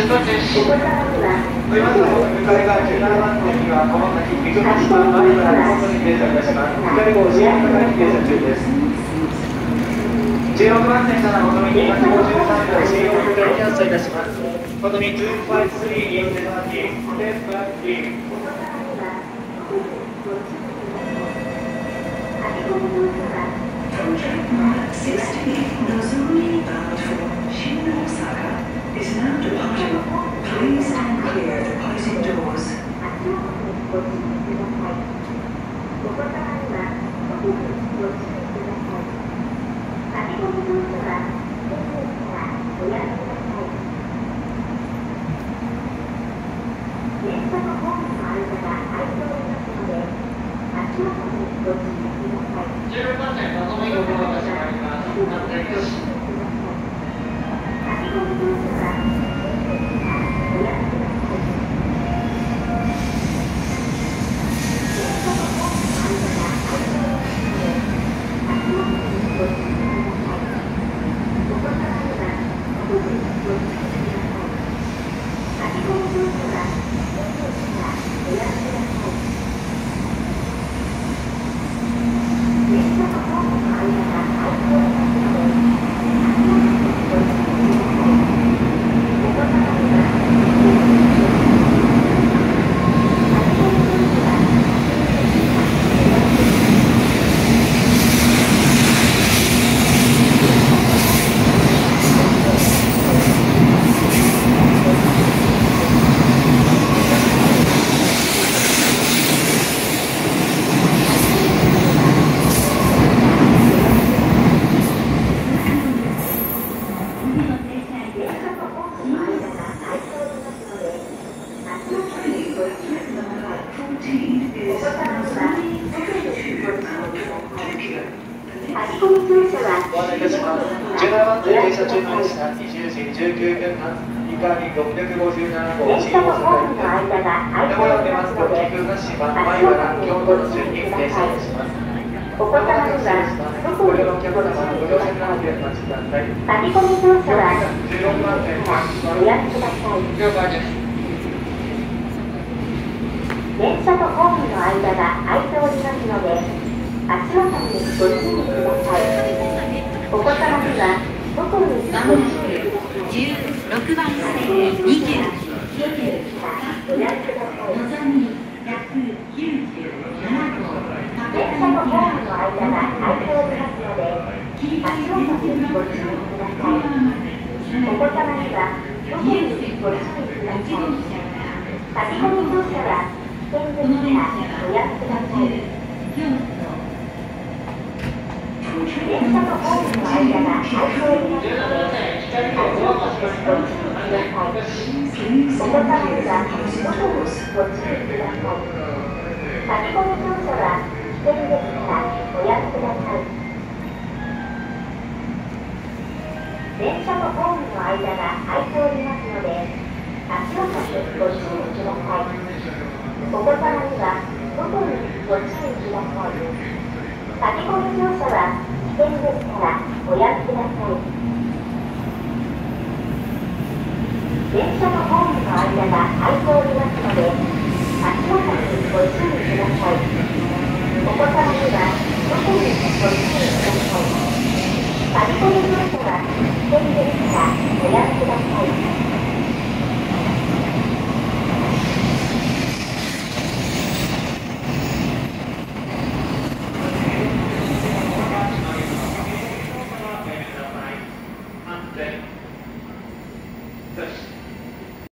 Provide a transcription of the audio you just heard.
出発です。おりますの向かい側17番の駅は川崎水橋間前から外に停車いたします。左号新大阪駅停車中です。16番線から元に253秒新大阪駅キャンセルいたします。元に253インセバーティー、ステップアップリー。 Project 60 Nozomi bound for Shin Osaka is now departing. Please stand clear of the closing doors. 16番線のぞみご用達があります。安全です。ご案内いたします。17番線停車中の列車20時19分発以下に657号新大阪駅です。名古屋を出ますと岐阜羽島米原京都の順に停車いたします。お待たせしました。ご利用のお客様はご乗車のお待ちください。 駆け込み乗車は 16番線ご予約ください。 了解です。 電車とホームの間が空いておりますので、足元にご注意ください。お子様には外にご注意ください。 16番線20 ご予約ください。 のぞみ197号電車とホームの間が空いておりますので、足元にご注意ください。お子様には外にご注意ください。駆け込み乗車は危険ですからご予約ください。電車とホームの間が空いておりますので、足元にご注意ください。お子様には外にご注意ください。駆け込み乗車は危険ですからご予約ください。電車とホームの間が空いておりますので、足元にご注意ください。お子様には外にご注意ください。駆け込み乗車は危険ですからご予約ください。電車とホームの間が空いておりますので、足元にご注意ください。お子様には外にご注意ください。駆け込み乗車は危険ですからご予約ください。